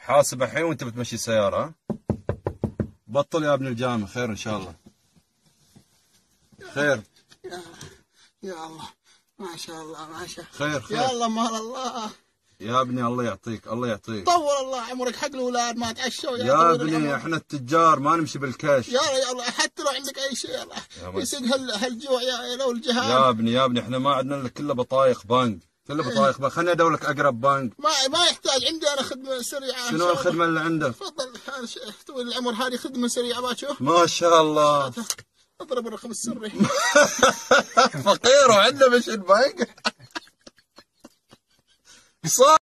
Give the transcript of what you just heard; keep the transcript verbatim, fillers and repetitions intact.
حاسب الحين وانت بتمشي سيارة ها؟ بطل يا ابن الجامع. خير ان شاء الله. خير يا, يا الله ما شاء الله ما شاء الله. خير خير يا الله مال الله يا ابني. الله يعطيك الله يعطيك. طول الله عمرك حق الاولاد ما تعشوا يا, يا ابني احنا التجار ما نمشي بالكاش. يا يا الله حتى لو عندك اي شيء الله يسق هالجوع يا لو الجهاد. يا ابني يا ابني احنا ما عندنا الا كله بطايق بنك. كله بطايق بنك. خليني ادورلك اقرب بنك. ما ما يحتاج. عندي انا خدمه سريعه. شنو الخدمه اللي عندك؟ تفضل طويل العمر هذه خدمه سريعه ما تشوف. ما شاء الله. اضرب الرقم السري. فقير وعنده مش البنك.